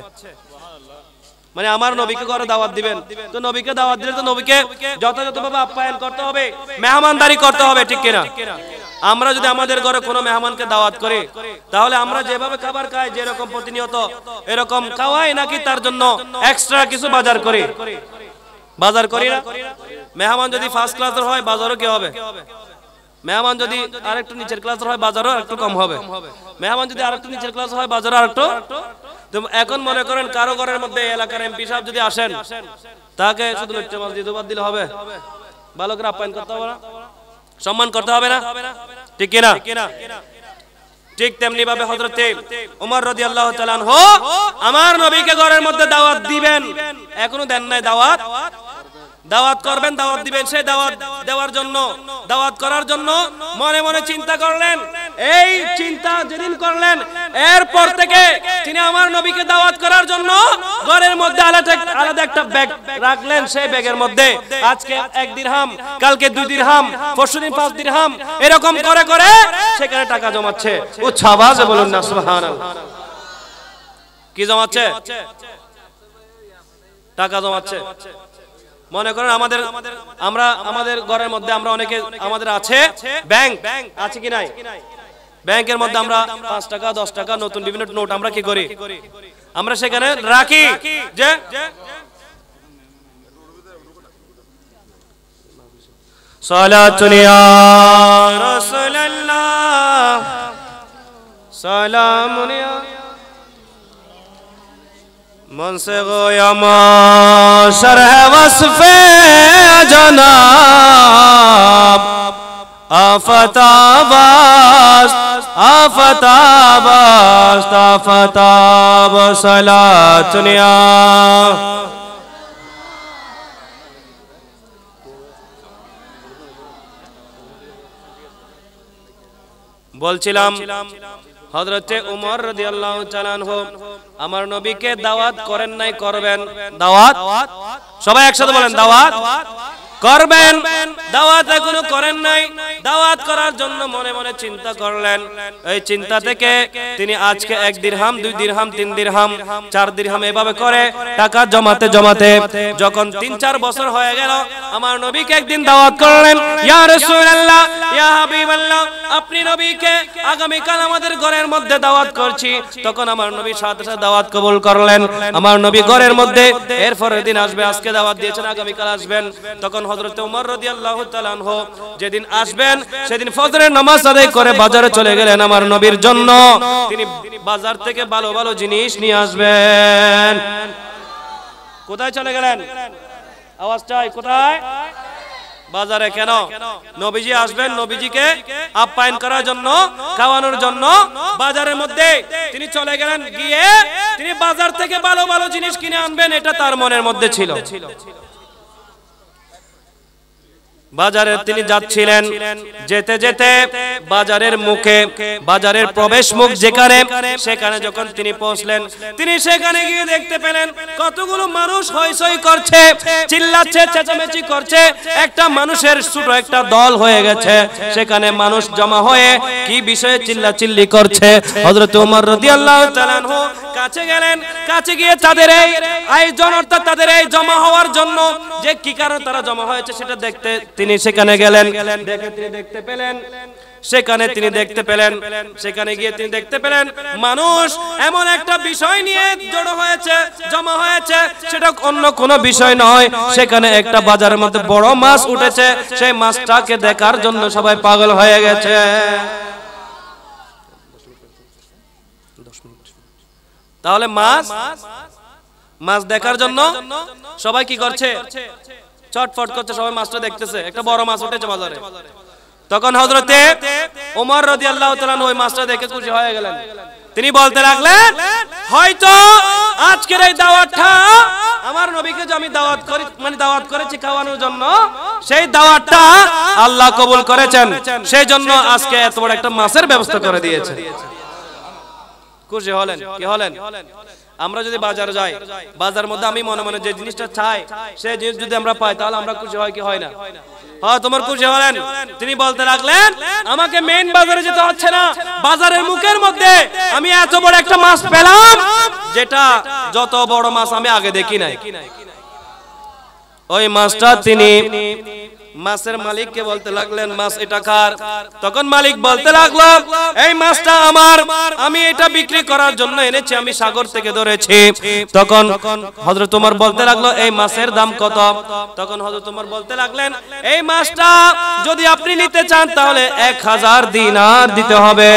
মানে আমার নবীকে ঘরে দাওয়াত দিবেন, তো নবীকে দাওয়াত দিলে তো নবীকে যথাযথভাবে আপ্যায়ন করতে হবে, মেহমানদারি করতে হবে, ঠিক কিনা? আমরা যদি আমাদের ঘরে কোনো মেহমানকে দাওয়াত করি, তাহলে আমরা যেভাবে খাবার খাই, যেরকম প্রতিনিয়ত এরকম খাওয়াই, নাকি তার জন্য এক্সট্রা কিছু বাজার করি? বাজার করি না? মেহমান যদি ফার্স্ট ক্লাসের হয়, বাজারও কি হবে? মেহমান যদি আরেকটু নিচের ক্লাসের হয়, বাজারও একটু কম হবে। মেহমান যদি আরেকটু নিচের ক্লাস হয়, বাজারও আরেকটু। তো এখন মনে করেন কারো ঘরের মধ্যে এলাকার এমপি সাহেব যদি আসেন, তাকে শুধু লুচ্চা মাছ দিয়ে দুবার দিলে হবে? ভালো করে আপ্যায়ন করতে হবে না? সম্মান করতে হবে না? ঠিক কিনা? ঠিক তেমনি ভাবে হযরতে ওমর রাদিয়াল্লাহু তাআলা আনহু আমার নবীকে ঘরের মধ্যে দাওয়াত দিবেন, এখনো দেন নাই দাওয়াত। দাওয়াত করবেন, দাওয়াত দিবেন। সেই দাওয়াত দেওয়ার জন্য, দাওয়াত করার জন্য মনে মনে চিন্তা করলেন। এই চিন্তা যেদিন করলেন, এরপর থেকে তিনি আমার নবীকে দাওয়াত করার জন্য ঘরের মধ্যে আলাদা একটা ব্যাগ রাখলেন। সেই ব্যাগের মধ্যে আজকে 1 দিরহাম, কালকে 2 দিরহাম, পরশুদিন 5 দিরহাম, এরকম করে সেখানে টাকা জমাচ্ছে। উচ্চ আওয়াজে বলুন না সুবহানাল্লাহ। কি জমাচ্ছে? টাকা জমাচ্ছে। মনে করেন আমাদের ঘরের মধ্যে আমরা অনেকে আমাদের আছে ব্যাংক, আছে কি নাই? ব্যাংকের মধ্যে আমরা 5 টাকা, 10 টাকা, নতুন বিভিন্ন নোট আমরা কি করি? আমরা সেখানে রাখি। যে সালাতুন ইয়া রাসূলুল্লাহ, সালামুন ইয়া मनसे गोया शरह वस्फे जनाब आफताबास आफताबास आफताब सलातुनिया। বলছিলাম হযরতে ওমর রাদিয়াল্লাহু তাআলা আনহু আমার নবীকে দাওয়াত করেন নাই, করবেন। দাওয়াত সবাই একসাথে বলেন, দাওয়াত করবেন। দাওয়াত এখনো করেন নাই। দাওয়াত করার জন্য মনে মনে চিন্তা করলেন। এই চিন্তা থেকে তিনি আজকে 1 দিরহাম, 2 দিরহাম, 3 দিরহাম, 4 দিরহাম এভাবে করে টাকা জমাতে জমাতে যখন 3-4 বছর হয়ে গেল, আমার নবীকে একদিন দাওয়াত করলেন। ইয়া রাসূলুল্লাহ, ইয়া হাবিবাল্লাহ, আপনি নবীকে আগামীকাল আমাদের ঘরের মধ্যে দাওয়াত করছি। তখন আমার নবী সাথে সাথে দাওয়াত কবুল করলেন। আমার নবী ঘরের মধ্যে এরপরের দিন আসবে, আজকে দাওয়াত দিয়েছেন, আগামীকাল আসবেন। তখন হযরত ওমর রাদিয়াল্লাহু তাআলা আনহু যেদিন আসবেন, সেদিন ফজরের নামাজ আদায় করে বাজারে চলে গেলেন আমার নবীর জন্য। তিনি বাজার থেকে ভালো ভালো জিনিস নিয়ে আসবেন। কোথায় চলে গেলেন? আওয়াজ চাই, কোথায়? বাজারে। কেন? নবীজি আসবেন, নবীজিকে আপ্যায়ন করার জন্য, খাওয়ানোর জন্য বাজারের মধ্যে তিনি চলে গেলেন। গিয়ে তিনি বাজার থেকে ভালো ভালো জিনিস কিনে আনবেন, এটা তার মনের মধ্যে ছিল। বাজারে তিনি যাচ্ছিলেন। যেতে যেতে বাজারের মুখে, বাজারের প্রবেশ মুখ যেখানে, সেখানে যখন তিনি পৌঁছলেন, তিনি সেখানে গিয়ে দেখতে পেলেন কতগুলো মানুষ হইচই করছে, চিল্লাচ্ছে, চেঁচামেচি করছে। একটা মানুষের ছোট একটা দল হয়ে গেছে। সেখানে মানুষ জমা হয়ে কি বিষয়ে চিল্লাচিল্লি করছে। হযরত ওমর রাদিয়াল্লাহু তাআলা আনহু কাছে গেলেন। কাছে গিয়ে তাদের এই আয়োজন, অর্থাৎ তাদের এই জমা হওয়ার জন্য যে কি কারণে তারা জমা হয়েছে সেটা দেখতে তিনি সেখানে গেলেন। দেখে তিনি দেখতে পেলেন, সেখানে গিয়ে তিনি দেখতে পেলেন মানুষ এমন একটা বিষয় নিয়ে জড়ো হয়েছে, জমা হয়েছে। সেটা অন্য কোনো বিষয় নয়। সেখানে একটা বাজারের মধ্যে বড় মাছ উঠেছে। সেই মাছটাকে দেখার জন্য সবাই পাগল হয়ে গেছে। তাহলে মাছ দেখার জন্য সবাই কি করছে? চটফট করছে, সবাই মাছটা দেখতেছে। একটা বড় মাছ উঠেছে বাজারে। তখন হযরতে ওমর রাদিয়াল্লাহু তাআলা ওই মাছটা দেখে খুশি হয়ে গেলেন। তিনি বলতে লাগলেন, হয়তো আজকের এই দাওয়াতটা আমার নবীকে যে আমি দাওয়াত করি মানে দাওয়াত করেছি খাওয়ানোর জন্য, সেই দাওয়াতটা আল্লাহ কবুল করেছেন, সেই জন্য আজকে এত বড় একটা মাছের ব্যবস্থা করে দিয়েছে। খুশি হলেন কি হলেন? আমরা যদি বাজারে যাই, বাজার মধ্যে আমি মনে মনে যে জিনিসটা চাই সেই জিনিস যদি আমরা পাই, তাহলে আমরা খুশি হয় কি হয় না? হ্যাঁ, তোমার খুশি হলেন। তিনি বলতে লাগলেন, আমাকে মেইন বাজারে যেতে হচ্ছে না, বাজারের মুখের মধ্যে আমি এত বড় একটা মাছ পেলাম, যেটা যত বড় মাছ আমি আগে দেখি নাই। ওই মাছটা তিনি মাছের মালিককে বলতে লাগলেন, মাছ এটা কার? তখন মালিক বলতে লাগলো, এই মাছটা আমার, আমি এটা বিক্রি করার জন্য এনেছি, আমি সাগর থেকে ধরেছি। তখন হযরত ওমর বলতে লাগলো, এই মাছের দাম কত? তখন হযরত ওমর বলতে লাগলেন, এই মাছটা যদি আপনি নিতে চান তাহলে 1000 দিনার দিতে হবে।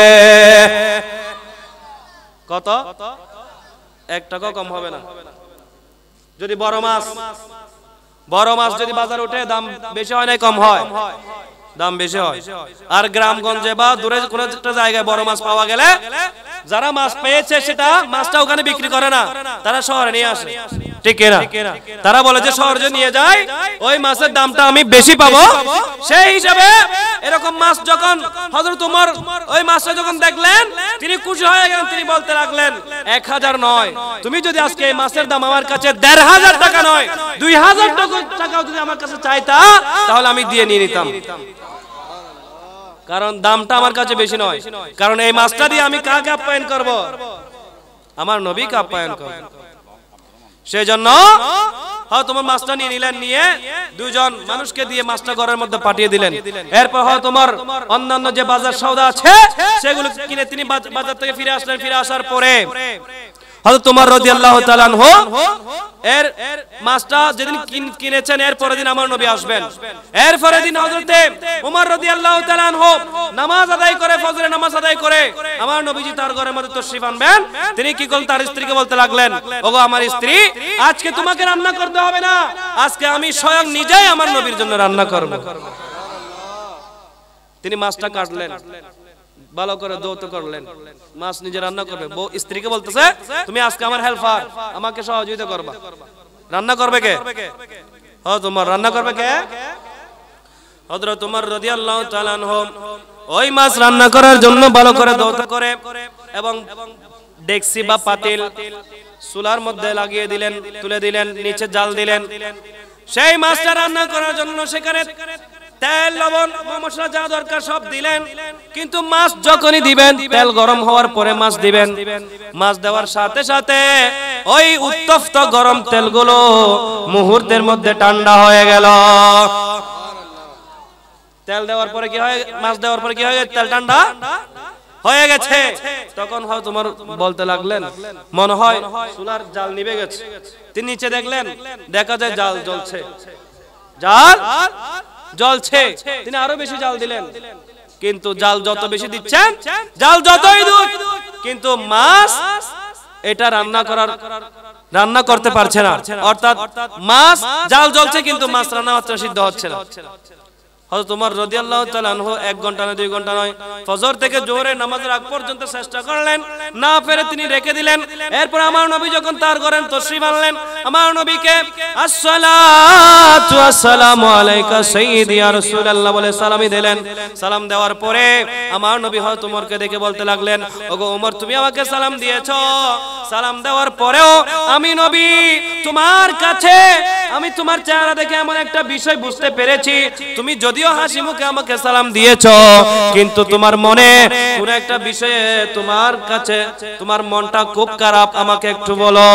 কত? 1 টাকা কম হবে না। যদি বড় মাছ যদি বাজার উঠে, দাম বেশি হয় না কম হয়? দাম বেশি হয়। আর গ্রামগঞ্জে বা দূরে কোনো একটা জায়গায় বড় মাছ পাওয়া গেলে যারা মাছ পেয়েছে সেটা মাছটা ওখানে বিক্রি করে না, তারা শহরে নিয়ে আসে, ঠিক না? তারা বলে যে শহরে নিয়ে যায়, ওই মাছের দামটা আমি বেশি পাবো। সেই হিসাবে এরকম মাছ যখন হযরত ওমর ওই মাছটা যখন দেখলেন, তিনি খুশি হয়ে গেলেন। তিনি বলতে লাগলেন, 1000 নয়, তুমি যদি আজকে এই মাছের দাম আমার কাছে 1500 টাকা নয়, 2000 টাকাও যদি আমার কাছে চাইতা, তাহলে আমি দিয়ে নিয়ে নিতাম। কারণ দামটা আমার কাছে বেশি নয়, কারণ এই মাছটা দিয়ে আমি কাকে আপ্যায়ন করব? আমার নবীকে আপ্যায়ন করব। সেই জন্য তোমার মাছটা নিয়ে নিলেন, নিয়ে 2 জন মানুষকে দিয়ে মাছটা ঘরের মধ্যে পাঠিয়ে দিলেন। এরপর তোমার অন্যান্য যে বাজার সওদা আছে সেগুলো কিনে তিনি বাজার থেকে ফিরে আসলেন। ফিরে আসার পরে হযরত ওমর রাদিয়াল্লাহু তাআলা আনহু এর মাছটা যেদিন কিনেছেন, এর পরের দিন আমার নবী আসবেন। এর পরের দিন হযরত ওমর রাদিয়াল্লাহু তাআলা আনহু নামাজ আদায় করে, ফজরের নামাজ আদায় করে আমার নবীজি তার ঘরের মধ্যে তশরিফ আনবেন। তিনি কি করলেন? তার স্ত্রীকে বলতে লাগলেন, ওগো আমার স্ত্রী, আজকে তোমাকে রান্না করতে হবে না, আজকে আমি স্বয়ং নিজেই আমার নবীর জন্য রান্না করব। তিনি মাছটা কাটলেন, ভালো করে ধৌত করলেন, মাছ নিজে রান্না করবে। বউ স্ত্রীকে বলতেছে, তুমি আজকে আমার হেল্পার, আমাকে সহযোগিতা করবা। রান্না করবে কে? তোমার রান্না করবে কে? হযরত ওমর রাদিয়াল্লাহু তাআলা আনহু ওই মাছ রান্না করার জন্য ভালো করে ধৌত করে এবং ডেকসি বা পাতিল চুলার মধ্যে লাগিয়ে দিলেন, তুলে দিলেন, নিচে জাল দিলেন। সেই মাছটা রান্না করার জন্য সেখানে তেল, লবণ, মশলা যা দরকার সব দিলেন। কিন্তু মাছ যখনই দিবেন, তেল গরম হওয়ার পরে মাছ দিবেন, মাছ দেওয়ার সাথে সাথে ওই উত্তপ্ত গরম তেলগুলো মুহূর্তের মধ্যে ঠান্ডা হয়ে গেল। তেল দেওয়ার পরে কি হয়? মাছ দেওয়ার পরে কি হয়? তেল ঠান্ডা হয়ে গেছে। তখন হয় তোমার বলতে লাগলেন, মনে হয় চুলার জাল নিভে গেছে। তিনি নিচে দেখলেন, দেখা যায় জাল জ্বলছে, জাল জ্বলছে। তিনি আরো বেশি জাল দিলেন, কিন্তু জাল যত বেশি দিচ্ছেন, জাল যতই দুধ, কিন্তু মাছ এটা রান্না করতে পারছে না। অর্থাৎ মাছ জাল জ্বলছে কিন্তু মাছ রান্না হচ্ছে, সিদ্ধ হচ্ছে না। হযরত ওমর রাদিয়াল্লাহু তাআলা আনহু 1 ঘন্টা না 2 ঘন্টা নয়, ফজর থেকে জোহরের নামাজের আগ পর্যন্ত চেষ্টা করলেন, না পেরে তিনি রেখে দিলেন। এরপর আমার নবী যখন তার ঘরে তশরিফ আনলেন, আমার নবীকে আসসালাতু ওয়াসসালামু আলাইকা সাইয়্যিদি ইয়া রাসূলুল্লাহ বলে সালামি দিলেন। সালাম দেওয়ার পরে আমার নবী হযরত ওমরকে দেখে বলতে লাগলেন, ওগো ওমর, তুমি আমাকে সালাম দিয়েছো, সালাম দেওয়ার পরেও আমি নবী তোমার কাছে, আমি তোমার চেহারা দেখে এমন একটা বিষয় বুঝতে পেরেছি, তুমি যদিও হাসি মুখে আমাকে সালাম দিয়েছো, কিন্তু তোমার মনে কোন একটা বিষয়ে তোমার কাছে তোমার মনটা খুব খারাপ, আমাকে একটু বলো।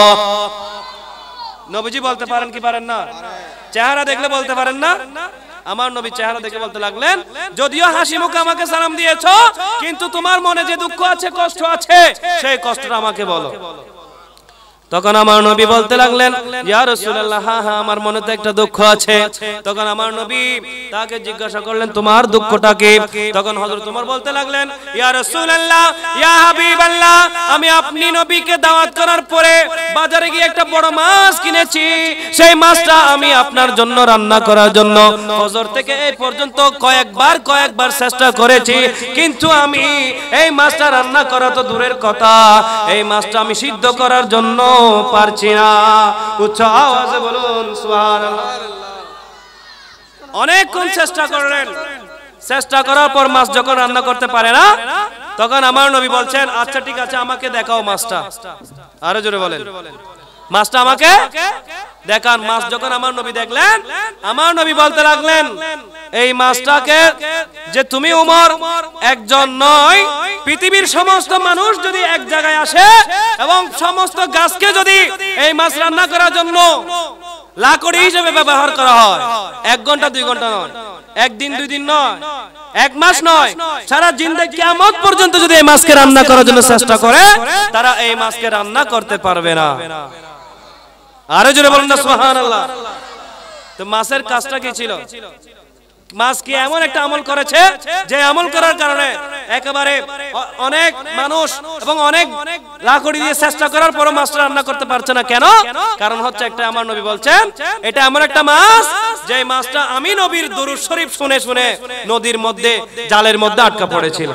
নবীজি বলতে পারেন কি পারেন না? চেহারা দেখলে বলতে পারেন না? আমার নবী চেহারা দেখে বলতে লাগলেন, যদিও হাসি মুখে আমাকে সালাম দিয়েছো, কিন্তু তোমার মনে যে দুঃখ আছে, কষ্ট আছে, সেই কষ্টটা আমাকে বলো। তখন আমার নবী বলতে লাগলেন, ইয়া রাসূলুল্লাহ, হ্যাঁ আমার মনে তো একটা দুঃখ আছে। তখন আমার নবী তাকে জিজ্ঞাসা করলেন, তোমার দুঃখটা কি? তখন হযরত ওমর বলতে লাগলেন, ইয়া রাসূলুল্লাহ, ইয়া হাবিবাল্লাহ, আমি আপনি নবীকে দাওয়াত করার পরে বাজারে গিয়ে একটা বড় মাছ কিনেছি। সেই মাছটা আমি আপনার জন্য রান্না করার জন্য ফজর থেকে এই পর্যন্ত কয়েকবার চেষ্টা করেছি, কিন্তু আমি এই মাছটা রান্না করা তো দূরের কথা, এই মাছটা আমি সিদ্ধ করার জন্য পারছি না। উচ্চ আওয়াজে বলুন সুবহানাল্লাহ। অনেকক্ষণ চেষ্টা করলেন, চেষ্টা করার পর মাছ যখন রান্না করতে পারে না, তখন আমার নবী বলছেন, আচ্ছা ঠিক আছে, আমাকে দেখাও মাছটা। আরো জোরে বলেন, মাছটা আমাকে দেখান। মাছ যখন আমার নবী দেখলেন, আমার নবী বলতে লাগলেন, এই মাছটাকে যে তুমি উমর একজন নয়, পৃথিবীর সমস্ত মানুষ যদি এক জায়গায় আসে এবং সমস্ত গাছকে যদি এই মাছ রান্না করার জন্য লাকড়ি হিসেবে ব্যবহার করা হয়, 1 ঘন্টা 2 ঘন্টা নয়, 1 দিন 2 দিন নয়, 1 মাস নয়, সারা জিন্দেগি কিয়ামত পর্যন্ত যদি এই মাছকে রান্না করার জন্য চেষ্টা করে, তারা এই মাছকে রান্না করতে পারবে না। আরো জোরে বলুন না সুবহানাল্লাহ। তো মাছের কাজটা কি ছিল? মাছ কি এমন একটা আমল করেছে যে আমল করার কারণে একেবারে অনেক মানুষ এবং অনেক লাকড়ি দিয়ে চেষ্টা করার পরও মাছটা রান্না করতে পারছে না। কেন? কারণ হচ্ছে একটা, আমার নবী বলছেন এটা এমন একটা মাছ যে মাছটা আমি নবীর দুরূদ শরীফ শুনে শুনে নদীর মধ্যে জালের মধ্যে আটকা পড়েছিল।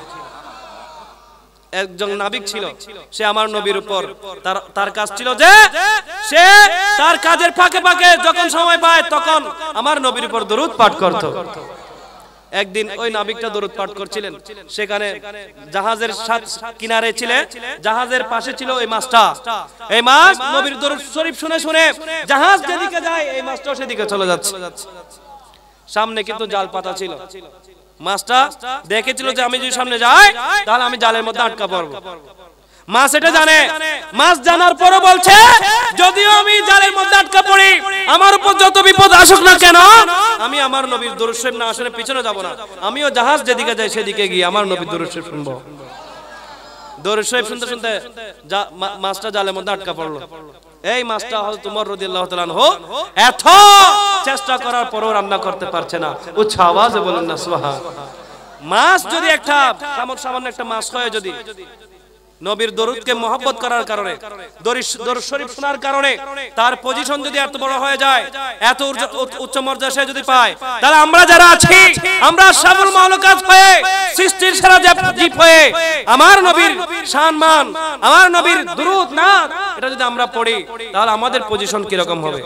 একজন নাবিক ছিল, সে আমার নবীর উপর তার কাজ ছিল যে সে তার কাজের ফাঁকে ফাঁকে যখন সময় পায় তখন আমার নবীর উপর দরুদ পাঠ করত। একদিন ওই নাবিকটা দরুদ পাঠ করছিলেন, সেখানে জাহাজের কিনারে ছিলেন, জাহাজের পাশে ছিল এই মাছটা। এই মাছ নবীর দরুদ শরীফ শুনে শুনে জাহাজ যেদিকে যায় এই মাছটাও সেদিকে চলে যাচ্ছে। সামনে কিন্তু জাল পাতা ছিল। মাছটা দেখেছিল যে আমি যদি সামনে যাই তাহলে আমি জালের মধ্যে আটকা পড়বো। মাছ এটা জানে। মাছ জানার পরও বলছে, যদিও আমি জালের মধ্যে আটকা পড়ি, আমার উপর যত বিপদ আসুক না কেন, আমি আমার নবীর দরুদ শরীফ না শুনে পিছনে যাব না। আমিও জাহাজ যেদিকে যাই সেদিকে গিয়ে আমার নবীর দরুদ শরীফ শুনবো। দরুদ শরীফ শুনতে শুনতে মাছটা জালের মধ্যে আটকা পড়লো। এই মাছটা হযরত উমর রাদিয়াল্লাহু তাআলা আনহু এত চেষ্টা করার পরও রান্না করতে পারছে না। উচ্চ আওয়াজে বলুন না সুবহানাল্লাহ। মাছ যদি একটা সামান্য একটা মাছ হয়, যদি নবীর দরুদকে মহব্বত করার কারণে, দরুদ শরীফ শোনার কারণে তার পজিশন যদি এত বড় হয়ে যায়, এত উচ্চ মর্যাদা সে যদি পায়, তাহলে আমরা যারা আছি, আমরা সাবুল মাওলুকাত হয়ে, সৃষ্টির সেরা জীব হয়ে আমার নবীর সম্মান, আমার নবীর দরুদ না এটা যদি আমরা পড়ি, তাহলে আমাদের পজিশন কি রকম হবে?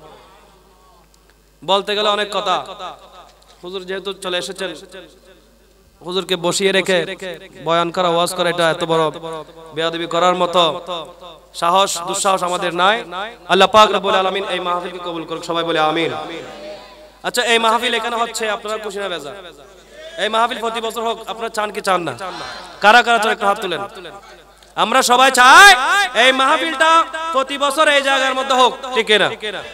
বলতে গেলে অনেক কথা। হুজুর যেহেতু চলে এসেছেন, হুজুরকে বসিয়ে রেখে বয়ান করা, ওয়াজ করা, এটা এত বড় বেয়াদবি করার মতো সাহস দুঃসাহস আমাদের নাই। আল্লাহ পাক রব্বুল আলামিন এই মাহফিলকে কবুল করুক, সবাই বলে আমিন। আচ্ছা, এই মাহফিল এখানে হচ্ছে, আপনারা খুশি না বেজা? এই মাহফিল প্রতি বছর হোক, আপনারা চান কি চান না? কারা কারা চান একটু হাত তুলেন। আমরা সবাই চাই এই মাহফিলটা প্রতি বছর এই জায়গার মধ্যে হোক, ঠিক না?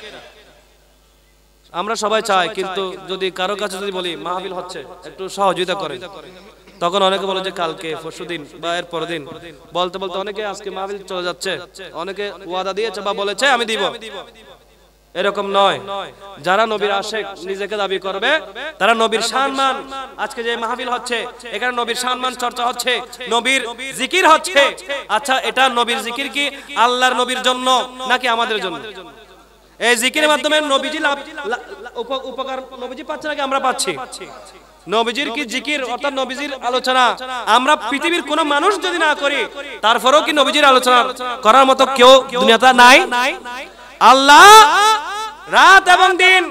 আমরা সবাই চাই, কিন্তু যদি কারো কাছে যদি বলি মাহফিল হচ্ছে, একটু সহযোগিতা করেন, তখন অনেকে বলে যে কালকে, পরশুদিন বা এর পরের দিন। বলতে বলতে অনেকে আজকে মাহফিল চলে যাচ্ছে, অনেকে ওয়াদা দিয়েছে বা বলেছে আমি দিব। এরকম নয়। যারা নবীর আশিক নিজেকে দাবি করবে, তারা নবীর সম্মান, আজকে যে মাহফিল হচ্ছে এখানে নবীর সম্মান চর্চা হচ্ছে, নবীর জিকির হচ্ছে। আচ্ছা, এটা নবীর জিকির কি আল্লাহর নবীর জন্য নাকি আমাদের জন্য? এই জিকিরের মাধ্যমে নবীজি উপকার নবীজি পাচ্ছে নাকি আমরা পাচ্ছি? নবীজির কি জিকির অর্থাৎ নবীজির আলোচনা আমরা পৃথিবীর কোন মানুষ যদি না করি, তারপরেও কি নবীজির আলোচনা করার মতো কেউ দুনিয়াতে নাই? আল্লাহ রাত এবং দিন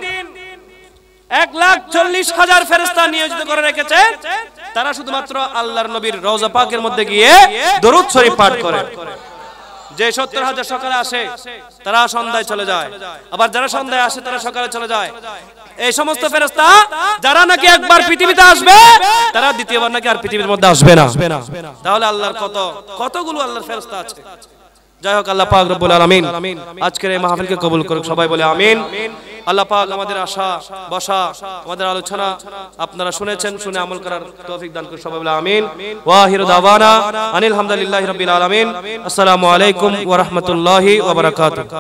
1,40,000 ফেরেশতা নিয়োজিত করে রেখেছে, তারা শুধুমাত্র আল্লাহর নবীর রওজা পাকের মধ্যে গিয়ে দরুদ শরীফ পাঠ করে। যে 70,000 সকালে আসে তারা সন্ধ্যায় চলে যায়, আবার যারা সন্ধ্যায় আসে তারা সকালে চলে যায়। এই সমস্ত ফেরেশতা যারা নাকি একবার পৃথিবীতে আসবে, তারা দ্বিতীয়বার নাকি আর পৃথিবীর মধ্যে আসবে না। তাহলে আল্লাহর কতগুলো আল্লাহর ফেরেশতা আছে। যাই হোক, আল্লাহ পাক রব্বুল আলামিন আজকের এই মাহফিলকে কবুল করুক, সবাই বলে আমিন। আল্লাহ পাক আমাদের আশা বসা, আমাদের আলোচনা আপনারা শুনেছেন, শুনে আমল করার তৌফিক দান করুন, সবাই বলে আমিন। ওয়া আখিরু দাওয়ানা আনিল হামদুলিল্লাহি রাব্বিল আলামিন। আসসালামু আলাইকুম ওয়া রাহমাতুল্লাহি ওয়া বারাকাতুহু।